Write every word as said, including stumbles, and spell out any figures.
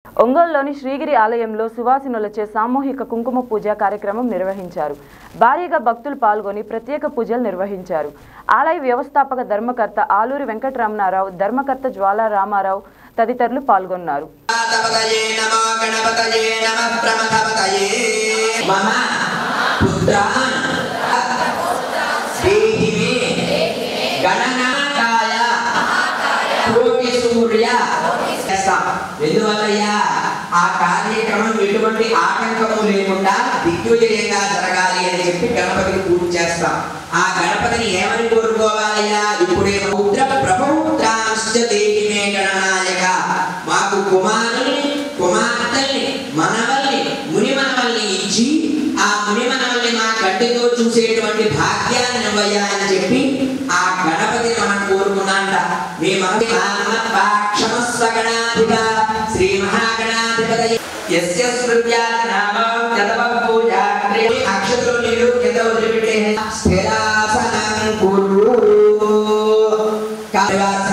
ఒంగోలులోని శ్రీగిరి ఆలయంలో సువాసినులచే సామూహిక కుంకుమ పూజ కార్యక్రమం నిర్వహించారు. భారీగా భక్తులు పాల్గొని ప్రత్యేక పూజలు నిర్వహించారు. ఆలయ వ్యవస్థాపక ధర్మకర్త ఆలూరి వెంకటరమణారావు, ధర్మకర్త జ్వాలా రామారావు తదితరులు పాల్గొన్నారు. ఎందువల్లయ్యా ఆ కార్యక్రమం ఎటువంటి ఆటంకము లేకుండా దిగ్విజయంగా జరగాలి అని చెప్పి గణపతికి పూజ చేస్తాం. ఆ గణపతిని ఏమని కోరుకోవాలయ్యా? ఇప్పుడే పుత్ర ప్రభుత్రాంశ్చ దేహిమే గణనాయక, మాకు కుమారుల్ని కుమార్తెల్ని మనవల్ని ముని మనవల్ని ఇచ్చి ఆ ముని మనవల్ని మా కంటితో చూసేటువంటి భాగ్యాన్ని ఇవ్వయ్యా అని చెప్పి ఆ గణపతిని మనం కోరుకున్నాంట. మీ క్షమస్వగణాధిప శ్రీ మహాగణాధిపతయే యస్య స్మృత్యాది నామో జతవ పూజా క్రియ అక్షతులు నీరు కింద వదిలిపెట్టే స్థిరాసనం కురు.